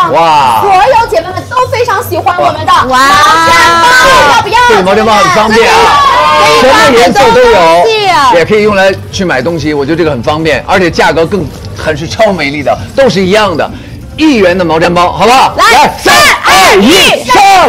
让所有姐妹们都非常喜欢我们的毛毡包，要不要？ 这个毛毡包很方便啊，什么颜色都有，也可以用来去买东西，我觉得这个很方便，而且价格更很是超美丽的，都是一样的，1元的毛毡包，好不好？来，3、2、1，上！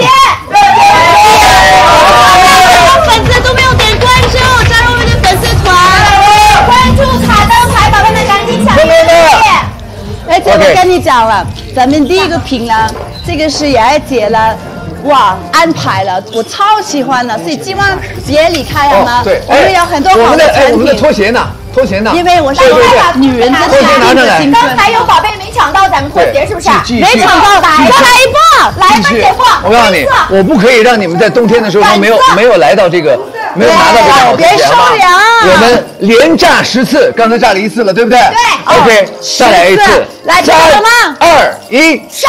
粉丝都没有点关注，加入我们的粉丝团， 关注卡灯牌，宝贝们赶紧抢！ 而且我跟你讲了，咱们第一个品呢，这个是雅姐了。哇，安排了，我超喜欢的，所以今晚别离开好吗？ 对， 我们有很多好的产品。 我们的拖鞋呢？拖鞋呢？ 因为我是女人的拖鞋拿上来。 刚才有宝贝没抢到咱们拖鞋，是不是？ 没抢到，再来一波， 来吧，姐夫！ 我告诉你，我不可以让你们在冬天的时候没有来到这个，没有拿到这个好拖鞋， 别收粮。 我们连炸10次，刚才炸了1次了，对不对？ 对。 OK， 再来一次。 来，3、 2、1，上！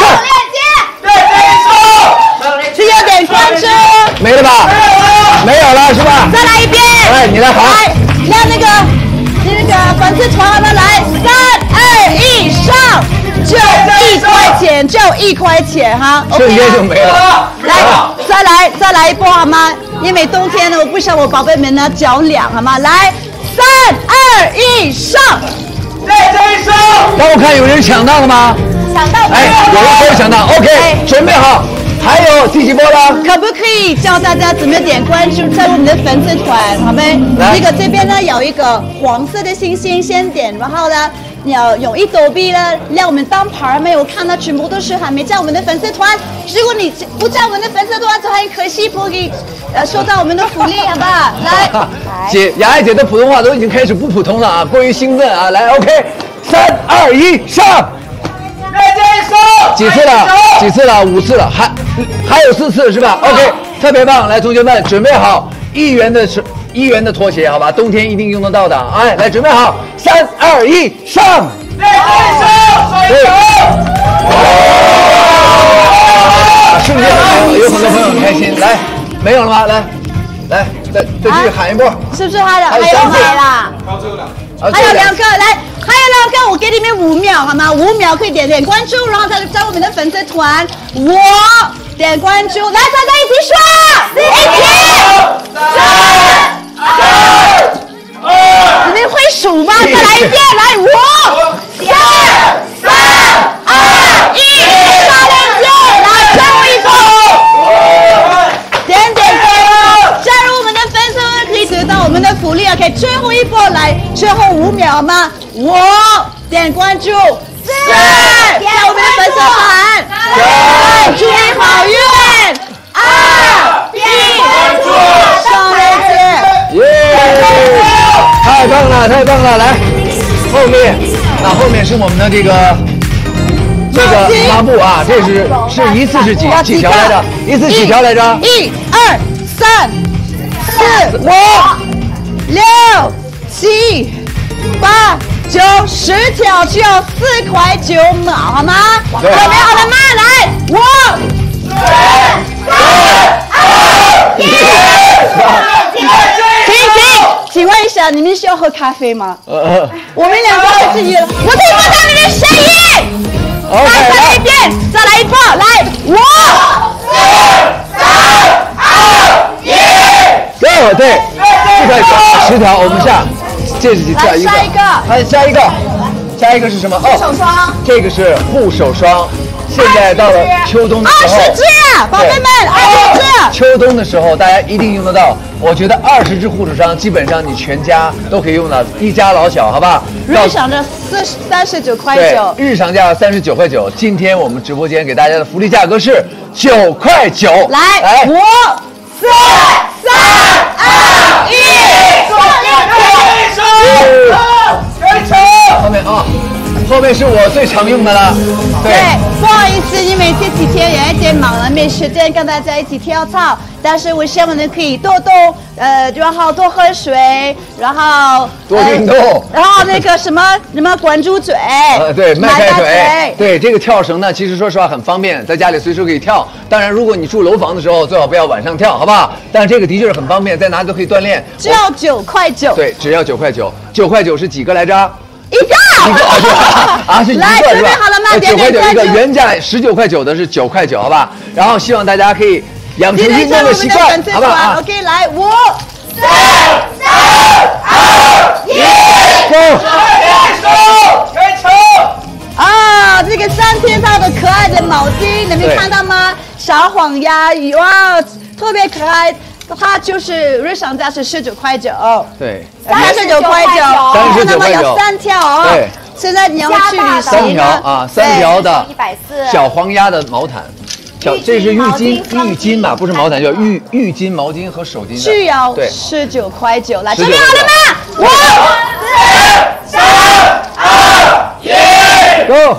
只有点关注， 没了吧？没有了是吧？ 再来一遍。 来，你来好。 来，让那个粉丝团们来，3、2、1，上！就1块钱，就1块钱哈。 瞬间就没了。 来，再来一波好吗？因为冬天呢，我不想我宝贝们呢脚凉好吗？来，3、2、1，上！ 让我看有人抢到了吗？ 抢到！ 哎，有人没有抢到 ？OK， 准备好。还有第几波了？ 可不可以教大家怎么点关注在我们的粉丝团，好没？这边呢有一个黄色的星星，先点，然后呢，你要用1抖币呢让我们当牌没有看到全部都是还没加我们的粉丝团。如果你不加我们的粉丝团，就很可惜不可以收到我们的福利，好不好？来， 雅爱姐的普通话都已经开始不普通了啊，过于兴奋啊！来 ，OK，3、2、1，上！几次了？5次了，还有4次是吧 ？OK， 特别棒！来，同学们准备好1元的拖鞋，好吧？冬天一定用得到的。哎，来准备好，3、2、1，上！瞬间有很多朋友很开心。来，没有了吗？来，再继续喊一波， 是不是还有3次啦？还有2个，来。还有2个，我给你们5秒好吗？5秒可以点关注，然后再加我们的粉丝团，我点关注，来，大家一起说，1、2、3、2、1，你们会数吗？再来一遍，来，5、4、3、2、1，刷链接，来，最后一波，点加入我们的粉丝团可以得到我们的福利啊！可以最后一波来，最后5秒吗？我点关注，4，点我们的粉丝团，3，祝你好运，2、1，上链接， 耶！太棒了！来，后面是我们的这个抹布啊，这是一次是几条来着？一次几条来着 ？1、2、3、4、5、6、7、8、9、10条，只要4块9毛，好吗？准备好了吗？来，5、4、3、2、1，停！请问一下，你们需要喝咖啡吗？我们2个自己，我听不到你的声音。来，再来一遍，再来一波，来，5、4、3、2、1， 对，4块10条，我们下，这是下一个，还下一个是什么？ 护手霜， 这个是护手霜。现在到了秋冬的时候 ，20支，宝贝们，20支。 秋冬的时候，大家一定用得到。我觉得20支护手霜，基本上你全家都可以用到，一家老小，好吧？ 日常的39块9， 日常价39块9。今天我们直播间给大家的福利价格是9块9。 来，5、4、3、2、1， 后面啊。后面是我最常用的了， 对，不好意思，因为这几天有一点忙了，没时间跟大家一起跳操。但是我希望你可以多动，然后多喝水，然后多运动， 然后那个什么管住嘴， 对，迈开腿，对，这个跳绳呢，其实说实话很方便，在家里随时可以跳。当然，如果你住楼房的时候，最好不要晚上跳，好不好？但是这个的确是很方便，在哪里都可以锻炼。 只要9块9， 对，只要9块9，9块9是几个来着？ 一个。 一个是吧？啊，是一个来， 是吧？ 准备好了吗？ 9块9一个， 点原价19.9的是9块9，好吧？然后希望大家可以养成运动的习惯，好不好啊 ？OK， 来，5、4、3、2、 1，Go！ 啊，这个3天套的可爱的毛巾，你们看到吗？小黄鸭，哇，特别可爱。它就是日常价是19块9， 对 ，39块9，看到吗？有3条哦。 对， 现在你要去旅行 3条啊，3条的 140 小黄鸭的毛毯。这是浴巾吧，不是毛毯，叫浴巾、毛巾和手巾的。 是要对 19块9，来， 19 准备好了吗？5、4、3、2、1 ，Go！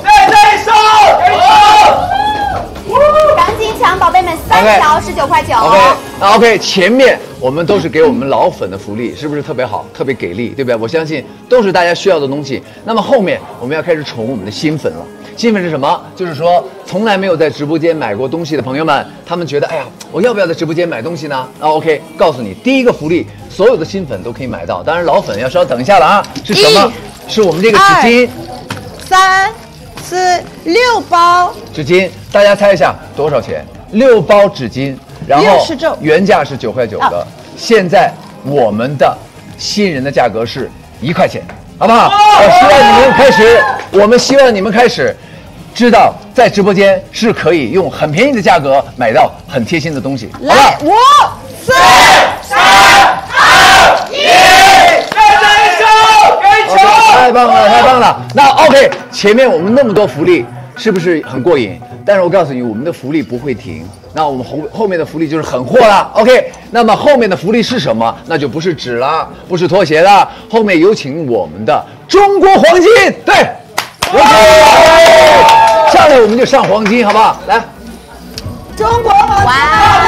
赶紧抢，宝贝们，3条19块9。 OK， 前面我们都是给我们老粉的福利，是不是特别好，特别给力，对不对？我相信都是大家需要的东西。那么后面我们要开始宠我们的新粉了。新粉是什么？就是说从来没有在直播间买过东西的朋友们，他们觉得，哎呀，我要不要在直播间买东西呢？那 OK， 告诉你，第一个福利，所有的新粉都可以买到，当然老粉要稍等一下了啊。是什么？是我们这个纸巾。 3、4、6包纸巾，大家猜一下多少钱？6包纸巾，然后原价是9块9的，现在我们的新人的价格是1块钱，好不好？我们希望你们开始知道，在直播间是可以用很便宜的价格买到很贴心的东西。 来，5、4、3、2、1， 太棒了，太棒了！那 OK， 前面我们那么多福利，是不是很过瘾？但是我告诉你，我们的福利不会停。那我们后面的福利就是狠货了。OK， 那么后面的福利是什么？那就不是纸了，不是拖鞋了。后面有请我们的中国黄金，对，上来我们就上黄金，好不好？来， 中国黄金，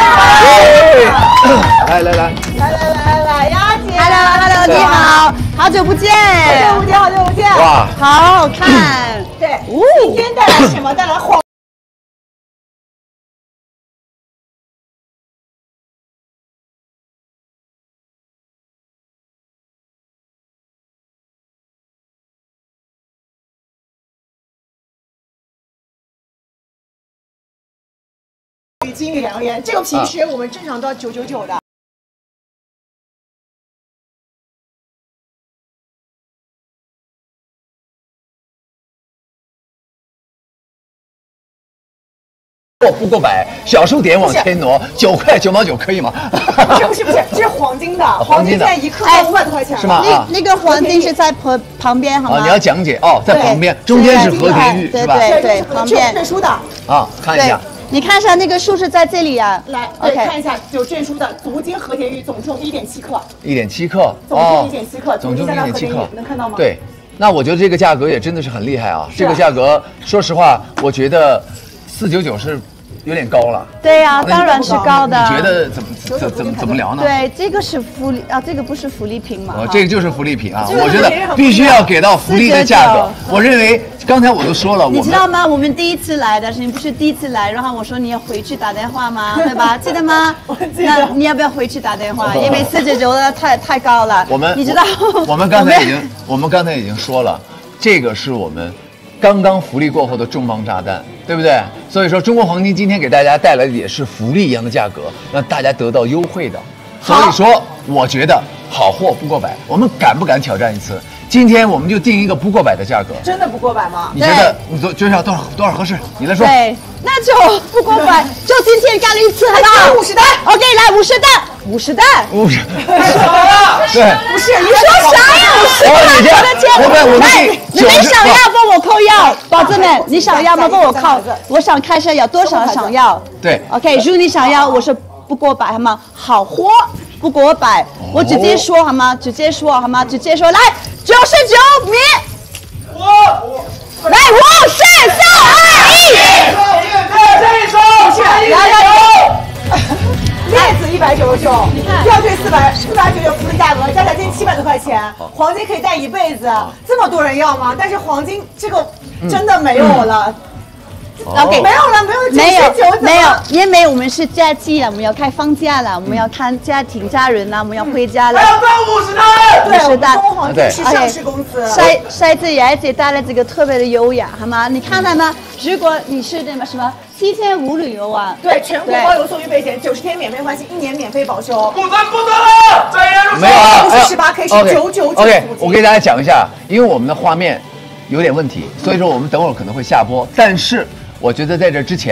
来， 丫姐 ，Hello， 你好，好久不见， 好久不见， 哇， 好好看， 对， 今天带来什么？带来黄。 金玉良缘，这个平时我们正常都要999的。 不过百，小数点往前挪，9块9毛9可以吗？ 不是，这是黄金的， 黄金的， 现在1克500多块钱是吗？ 那个黄金是在旁边，好吗？ 你要讲解哦，在旁边，中间是和田玉，是吧？ 对，旁边证书的啊，看一下。 你看一下那个数是在这里啊， 来，对，看一下有证书的足金和田玉总重1.7克 ，1.7克， 总重1.7克， 总重1.7克， 能看到吗？ 对，那我觉得这个价格也真的是很厉害啊！这个价格，说实话，我觉得499是有点高了。 对呀，当然是高的。 你觉得怎么聊呢？ 对，这个是福利啊，这个不是福利品嘛？ 这个就是福利品啊！我觉得必须要给到福利的价格。我认为刚才我都说了， 你知道吗？我们第一次来的，你不是第一次来，然后我说你要回去打电话吗？对吧？记得吗？那你要不要回去打电话？因为499的太高了。你知道？ 我们刚才已经说了，这个是我们刚刚福利过后的重磅炸弹，对不对？所以说，中国黄金今天给大家带来的也是福利一样的价格，让大家得到优惠的。所以说，我觉得好货不过百，我们敢不敢挑战一次？今天我们就定一个不过百的价格。 真的不过百吗？ 你觉得你觉得多少合适？你来说。 对，那就不过百，就今天干了一次，好不好 ？50单。 OK， 来50单，50单。 50。 对，不是， 你说啥呀？50单，我的天！来，你们想要帮我扣药，宝子们，你想要吗？帮我扣。我想看一下有多少想要。 对。 OK， 如果你想要，我说不过百，好吗？好货不过百，我直接说好吗？直接说好吗？直接说，来99米。来5、4、3、2、1， 链子199，吊坠499福利价格，加起来今天700多块钱，黄金可以戴一辈子，这么多人要吗？但是黄金这个真的没有了。 OK， 没有， 因为我们是假期了，我们要开放假了，我们要看家庭家人了，我们要回家了。 还要赚50单，对，中国黄黄金是上市公司。 筛子叶子带来这个特别的优雅，好吗？你看到吗？如果你是那么什么7天5旅游啊， 对，全国包邮送预备险，90天免费换新，1年免费保修。 不得了，再言入手。 没有啊， 不是18K 是999。 OK， 我给大家讲一下，因为我们的画面有点问题，所以说我们等会儿可能会下播，但是我觉得在这之前。